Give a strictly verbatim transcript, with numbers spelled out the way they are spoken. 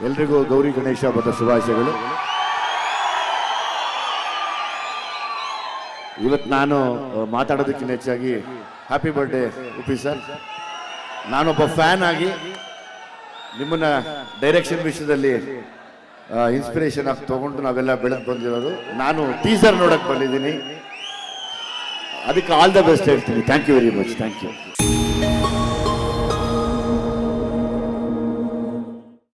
ಎಲ್ರಿಗೂ ಗೌರಿ ಗಣೇಶ ಹಬ್ಬದ ಶುಭಾಶಯಗಳು. ಇವತ್ತು ನಾನು ಮಾತಾಡೋದಕ್ಕಿಂತ ಹೆಚ್ಚಾಗಿ ಹ್ಯಾಪಿ ಬರ್ಡೇ ಉಪಿ ಸರ್. ನಾನೊಬ್ಬ ಫ್ಯಾನ್ ಆಗಿ ನಿಮ್ಮನ್ನ ಡೈರೆಕ್ಷನ್ ವಿಷಯದಲ್ಲಿ ಇನ್ಸ್ಪಿರೇಷನ್ ಆಗಿ ತಗೊಂಡು ನಾವೆಲ್ಲ ಬೆಳೆದು ಬಂದಿರೋದು. ನಾನು ಟೀಸರ್ ನೋಡಕ್ ಬಂದಿದ್ದೀನಿ, ಅದಕ್ಕೆ ಆಲ್ ದ ಬೆಸ್ಟ್ ಹೇಳ್ತೀನಿ. Thank you very much. Thank you.